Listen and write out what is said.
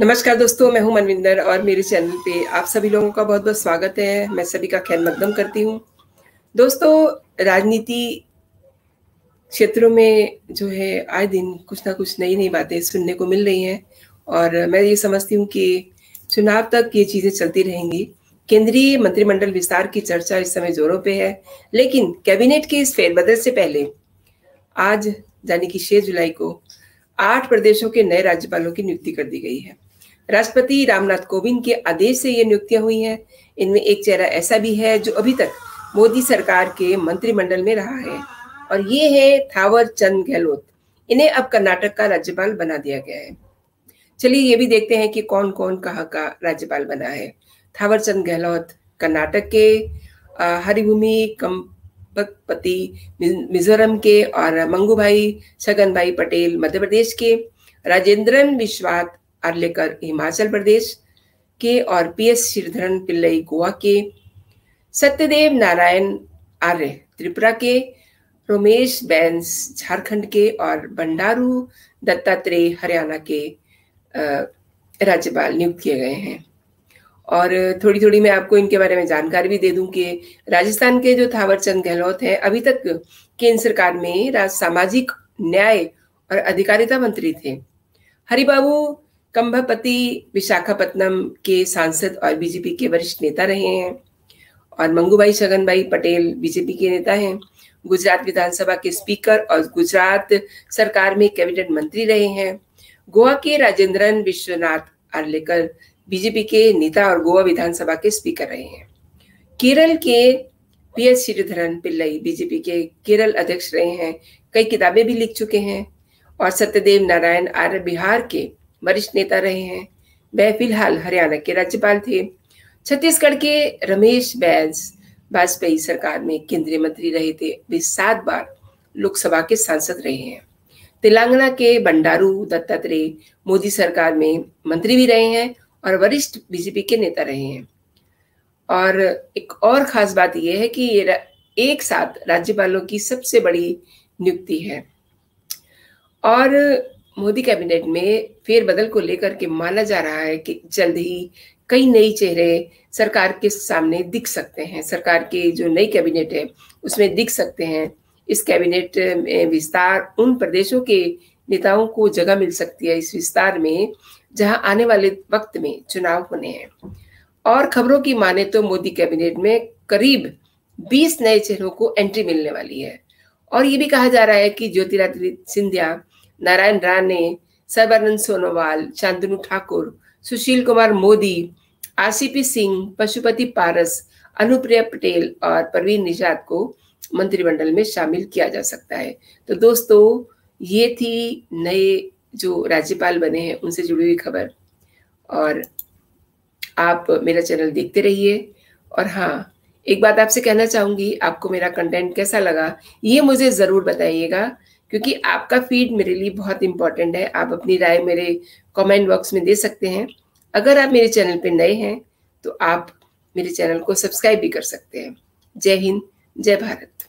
नमस्कार दोस्तों, मैं हूं मनविंदर और मेरे चैनल पे आप सभी लोगों का बहुत बहुत स्वागत है। मैं सभी का खैर मकदम करती हूं। दोस्तों, राजनीति क्षेत्रों में जो है आए दिन कुछ ना कुछ नई नई बातें सुनने को मिल रही हैं और मैं ये समझती हूँ कि चुनाव तक ये चीज़ें चलती रहेंगी। केंद्रीय मंत्रिमंडल विस्तार की चर्चा इस समय जोरों पे है, लेकिन कैबिनेट के इस फेरबदल से पहले आज यानी कि 6 जुलाई को 8 प्रदेशों के नए राज्यपालों की नियुक्ति कर दी गई है। राष्ट्रपति रामनाथ कोविंद के आदेश से ये नियुक्तियां हुई हैं। इनमें एक चेहरा ऐसा भी है जो अभी तक मोदी सरकार के मंत्रिमंडल में रहा है और ये है थावर चंद गहलोत। इन्हें अब कर्नाटक का राज्यपाल बना दिया गया है। चलिए ये भी देखते हैं कि कौन कौन कहाँ का राज्यपाल बना है। थावर चंद गहलोत कर्नाटक के, हरिभूमि कंपकपति मिजोरम के और मंगूभाई छगनभाई पटेल मध्य प्रदेश के, राजेंद्रन विश्वास आर्लेकर हिमाचल प्रदेश के और पीएस श्रीधरन पिल्लई गोवा के, सत्यदेव नारायण आर्य त्रिपुरा के, रमेश बैस झारखंड के और बंडारू दत्तात्रेय हरियाणा के राज्यपाल नियुक्त किए गए हैं। और थोड़ी थोड़ी मैं आपको इनके बारे में जानकारी भी दे दूं कि राजस्थान के जो थावर चंद गहलोत हैं अभी तक केंद्र सरकार में सामाजिक न्याय और अधिकारिता मंत्री थे। हरिबाबू कंभपति विशाखापत्तनम के सांसद और बीजेपी के वरिष्ठ नेता रहे हैं और मंगूभाई छगनभाई पटेल बीजेपी के नेता हैं। गुजरात विधानसभा के स्पीकर और गुजरात सरकार में कैबिनेट मंत्री रहे हैं। गोवा के राजेंद्रन विश्वनाथ आर्लेकर बीजेपी के नेता और गोवा विधानसभा के स्पीकर रहे हैं। केरल के पीएस श्रीधरन पिल्लई बीजेपी के केरल अध्यक्ष रहे हैं, कई किताबें भी लिख चुके हैं। और सत्यदेव नारायण आर्य बिहार के वरिष्ठ नेता रहे हैं, वह फिलहाल हरियाणा के राज्यपाल थे। छत्तीसगढ़ के रमेश बैस वाजपेयी सरकार में केंद्रीय मंत्री रहे थे, वे 7 बार लोकसभा के सांसद रहे हैं। तेलंगाना के बंडारू दत्तात्रेय मोदी सरकार में मंत्री भी रहे हैं और वरिष्ठ बीजेपी के नेता रहे हैं। और एक और खास बात यह है कि ये एक साथ राज्यपालों की सबसे बड़ी नियुक्ति है और मोदी कैबिनेट में फेरबदल को लेकर के माना जा रहा है कि जल्द ही कई नए चेहरे सरकार के सामने दिख सकते हैं। सरकार के जो नई कैबिनेट है उसमें दिख सकते हैं। इस कैबिनेट में विस्तार उन प्रदेशों के नेताओं को जगह मिल सकती है इस विस्तार में जहां आने वाले वक्त में चुनाव होने हैं। और खबरों की माने तो मोदी कैबिनेट में करीब 20 नए चेहरों को एंट्री मिलने वाली है। और ये भी कहा जा रहा है कि ज्योतिरादित्य सिंधिया, नारायण राणे, सर्बानंद सोनोवाल, शांतनु ठाकुर, सुशील कुमार मोदी, आरसीपी सिंह, पशुपति पारस, अनुप्रिया पटेल और परवीन निषाद को मंत्रिमंडल में शामिल किया जा सकता है। तो दोस्तों, ये थी नए जो राज्यपाल बने हैं उनसे जुड़ी हुई खबर। और आप मेरा चैनल देखते रहिए। और हाँ, एक बात आपसे कहना चाहूंगी, आपको मेरा कंटेंट कैसा लगा ये मुझे ज़रूर बताइएगा, क्योंकि आपका फीड मेरे लिए बहुत इंपॉर्टेंट है। आप अपनी राय मेरे कमेंट बॉक्स में दे सकते हैं। अगर आप मेरे चैनल पे नए हैं तो आप मेरे चैनल को सब्सक्राइब भी कर सकते हैं। जय हिंद, जय भारत।